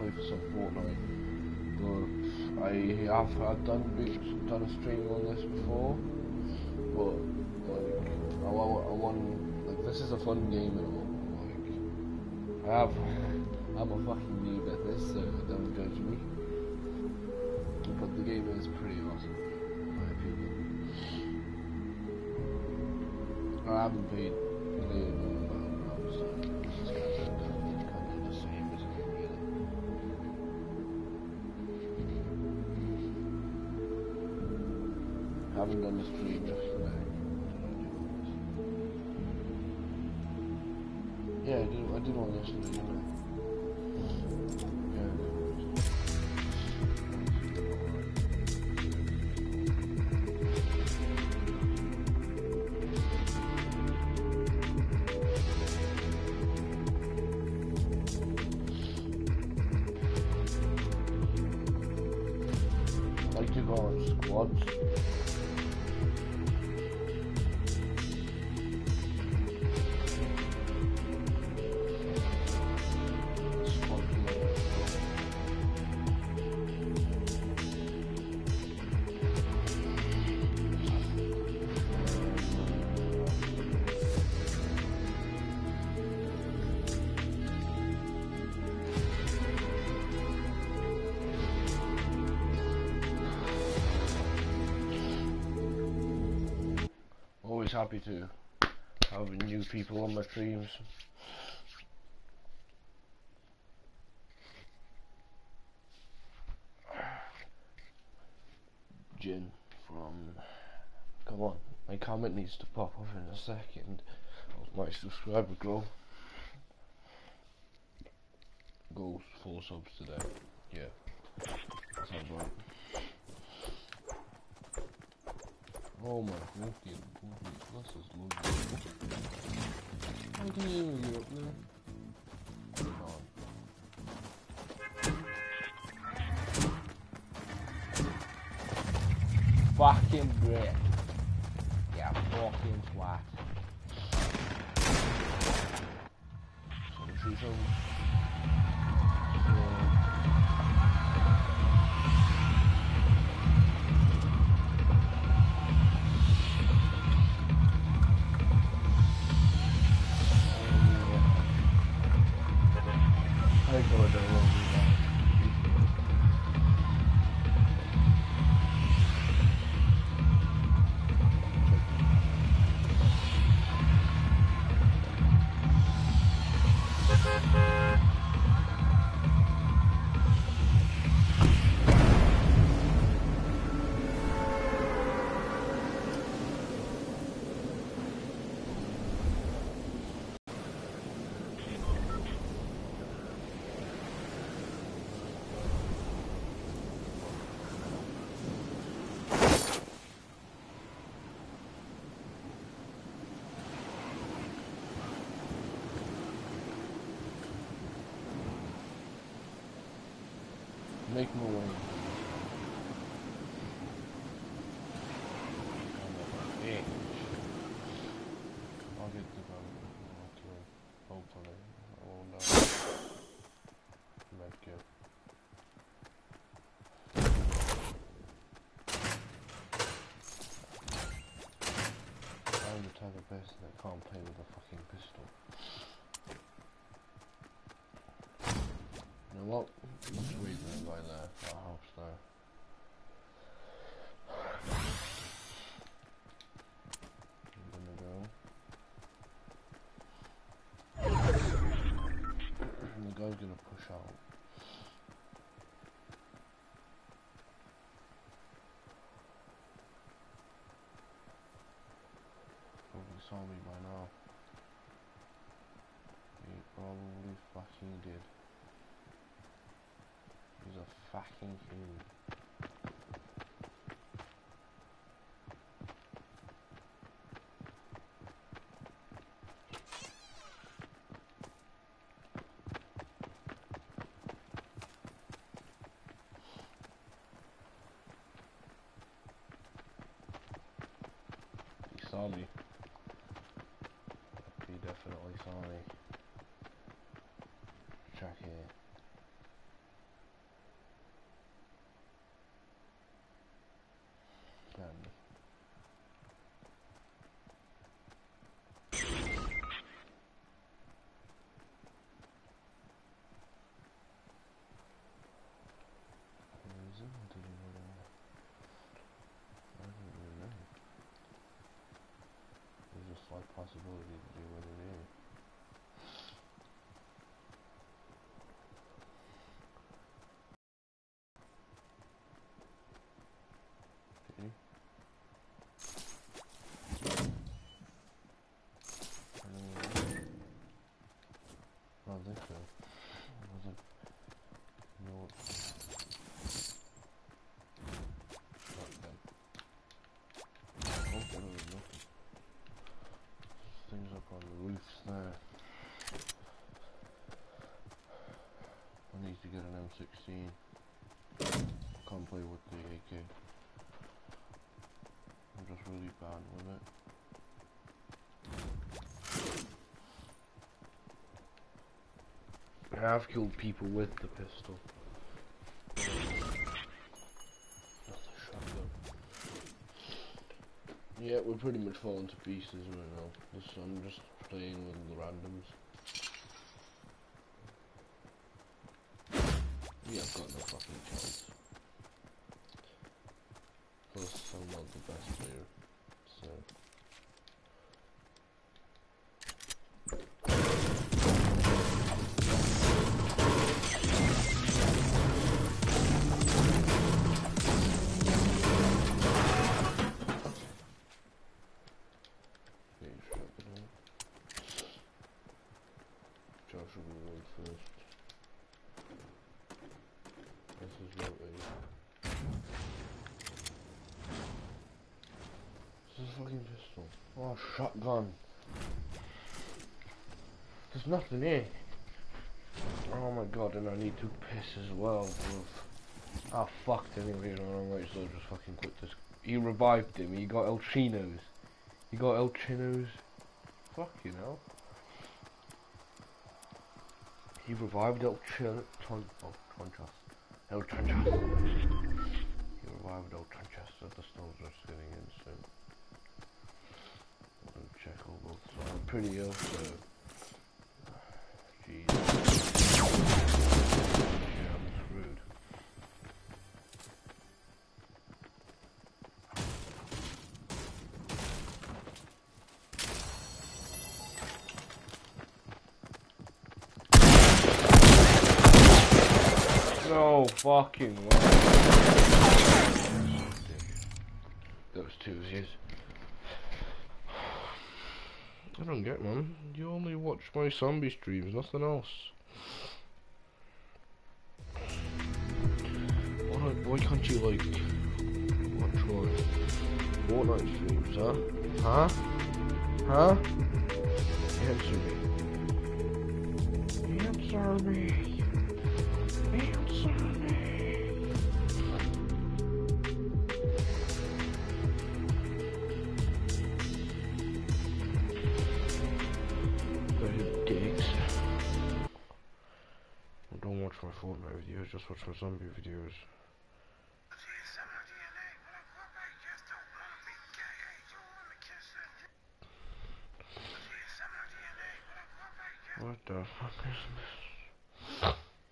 play for some Fortnite. But I've done a stream on this before, but like I want like this is a fun game and all. Like I'm a fucking noob at this, so don't judge me. But the game is pretty awesome, in my opinion. I haven't played it in a while, so this is kind of the same, isn't it, really? I haven't done the stream yesterday. Yeah, I did one yesterday, didn't I? Squads. Always happy to have new people on my streams. Jin from... Come on, my comment needs to pop off in a second. My subscriber goes 4 subs today. Yeah, that sounds right. Oh my god, this is lovely. How can you even get up there? Come on. Fucking Brit. Yeah, fucking twat. Should we see some? Make my way. I'll get the gun. Okay. Hopefully. I won't die. Medkit. I'm the type of person that can't play with a fucking pistol. You know what? Let's wait for that guy there. That helps there. I'm gonna go. And the guy's gonna push out. Probably saw me by now. He probably fucking did. He's a fucking fool. He saw me. He definitely saw me. Track here. I need to get an M16. Can't play with the AK. I'm just really bad with it. I've killed people with the pistol. That's a shotgun. Yeah, we're pretty much falling to pieces right now. I'm just playing with the randoms. Yeah, I've got no fucking chance. Plus, I'm not the best player, so... Josh will be right first. This is not a... This is a fucking pistol. Oh, shotgun. There's nothing here. Oh my god, and I need to piss as well, bruv. Ah, fucked anyway, you know, I might as well just fucking quit this. He revived him, he got El Chinos. He got El Chinos. Fuck, you know. He revived El Tronchas. El Tronchas. He revived El Tronchas, so the stones are just getting in soon. I'm gonna check all both, so I'm pretty ill, so... Jeez. Yeah, I'm screwed. No fucking way. Those two of yous. I don't get, man. You only watch my zombie streams, nothing else. Why can't you, like, watch my Fortnite streams, huh? Huh? Huh? Answer me. Answer me. Answer me. Don't watch my Fortnite videos, just watch my zombie videos. What the fuck is this?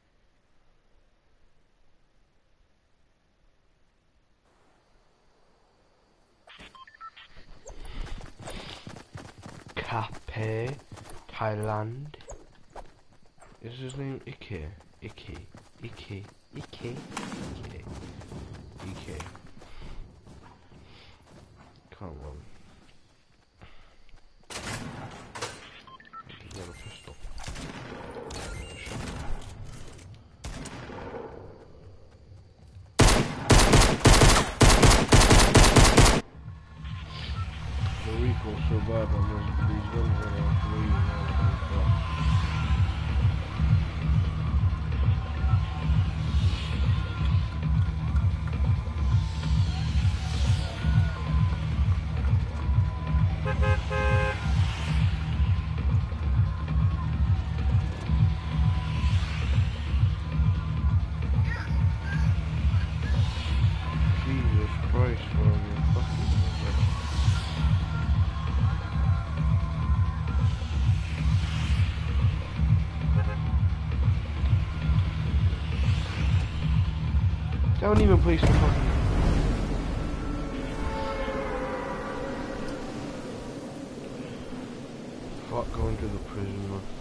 Cape, Thailand. Is his name Ike? Ike. Come on. He's got a pistol. The recoil's so bad on these guns that are really bad. Jesus Christ, man, you're fucking don't even place the fucking... Fuck going to the prison, man.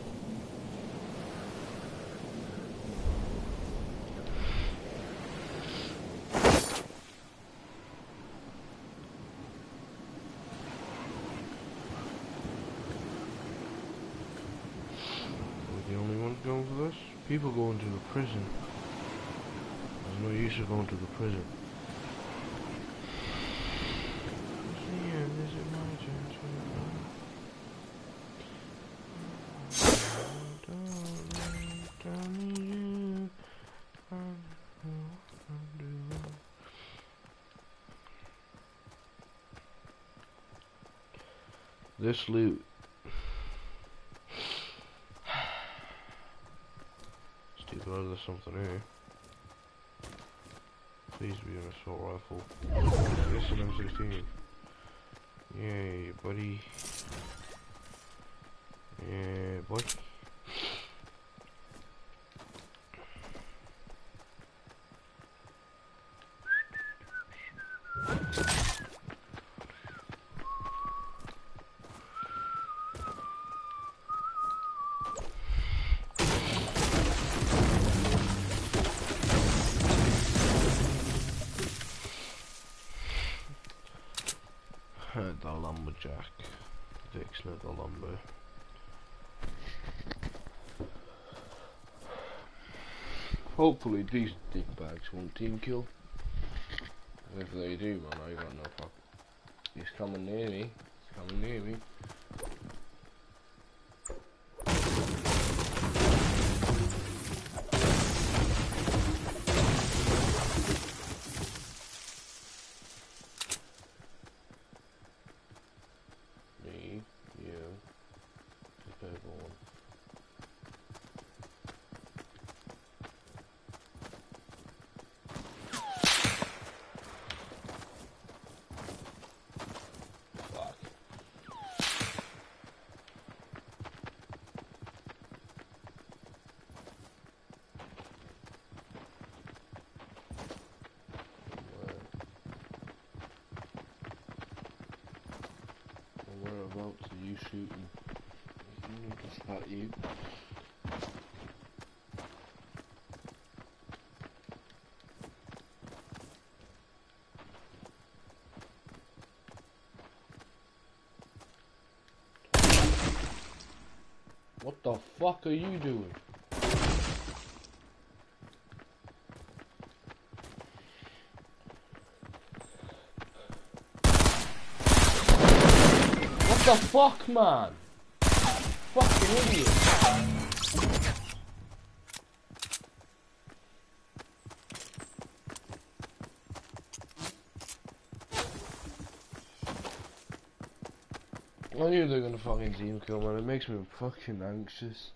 We're the only ones going for this? People going to the prison. There's no use of going to the prison. Is it my turn to go? this loot. Stupid, oh, there's something here. Please be an assault rifle. Yes, an M16. Yay, buddy. Yeah, boy. The lumberjack. Vixen of the lumber. Hopefully these dickbags won't team kill. If they do, man, I got no problem. He's coming near me. He's coming near me. Me, you, the purple one. Whereabouts are you shooting? You need to spot you. What the fuck are you doing? What the fuck, man? Fucking idiot. I knew they were gonna fucking team kill, man. It makes me fucking anxious.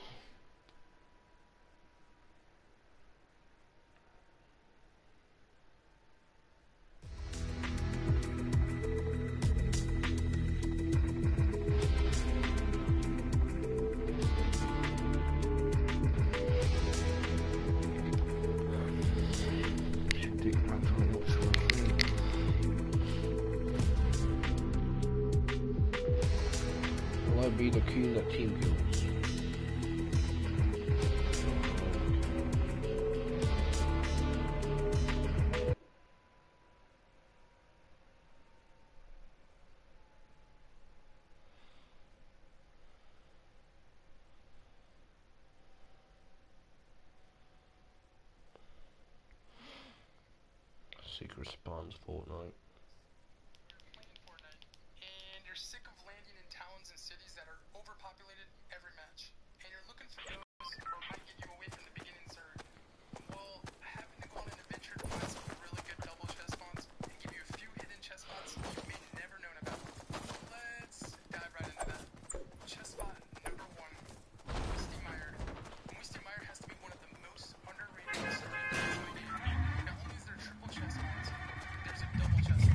Will I be the queen that team kills? Secret spawns Fortnite. And you're sick of landing in towns and cities that are overpopulated every match, and you're looking for those who might get you away from the beginning surge. Well, I happen to go on an adventure to find some really good double chest spawns and give you a few hidden chest spots you may have never known about. Let's dive right into that. Chest spot number 1, Misty Mire. Misty Mire has to be one of the most underrated surveys in the game. Not only is there triple chest spots, there's a double chest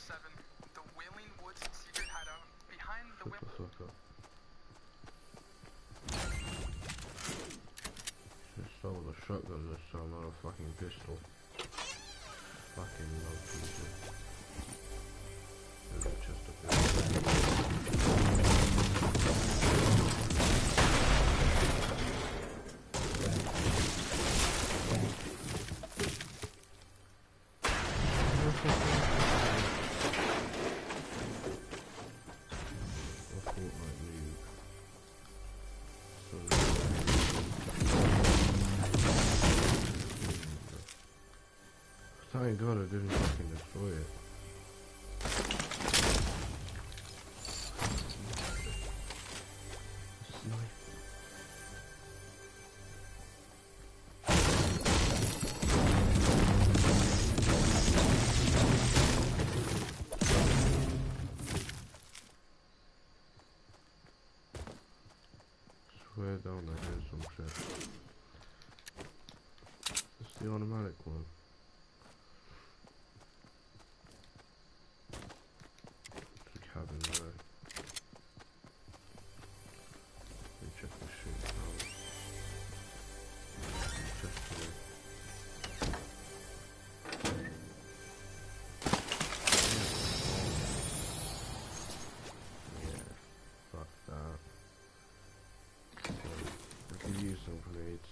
7, the Wailing Woods secret hideout. Behind the Shut the fuck up. Just stole a shotgun this time, not a fucking pistol. Fucking love pieces. There's just a bit. Thank God I didn't fucking destroy it. Swear down, I heard some shit. It's the automatic one. Cabin there. Let me check this shit out. Check here. Yeah, fuck that. I could use some grenades.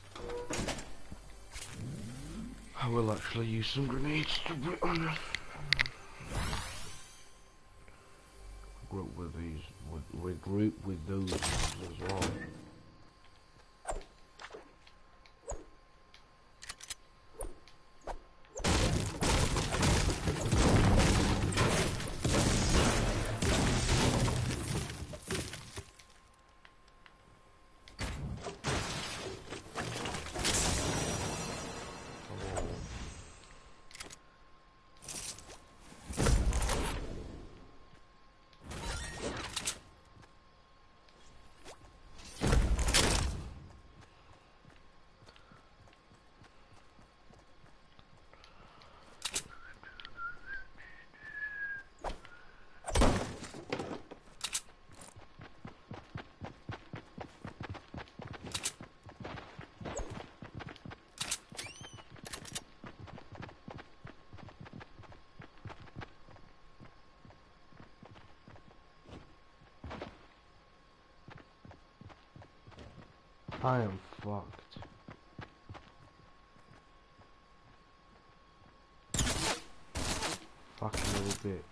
I will actually use some grenades to be honest. Regroup with those ones as well. I am fucked. Fucking little bitch.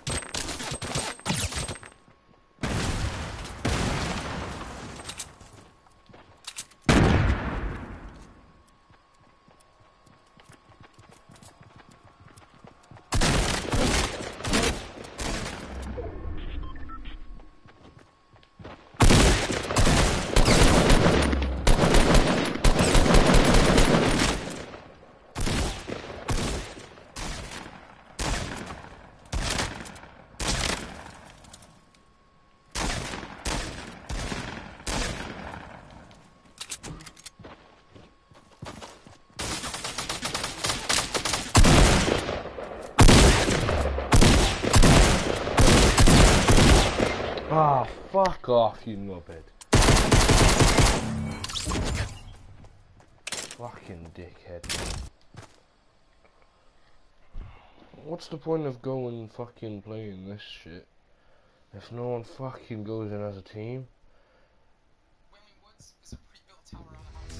Ah, fuck off, you knobhead. Fucking dickhead. What's the point of going fucking playing this shit if no one fucking goes in as a team? Wailing Woods is a pre-built tower on a house.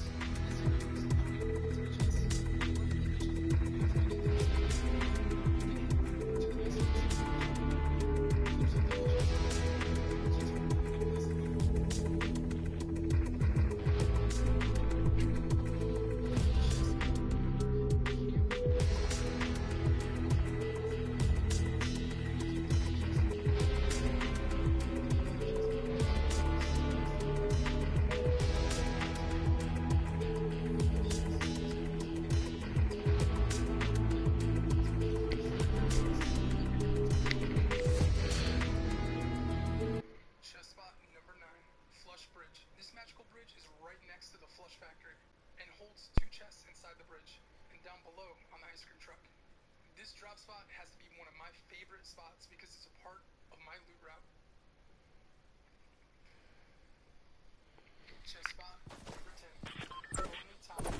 This drop spot has to be one of my favorite spots because it's a part of my loot route. Chest spot number 10. Only time.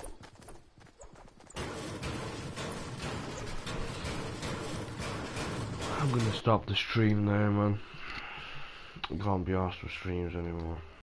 I'm gonna stop the stream there, man. I can't be asked for streams anymore.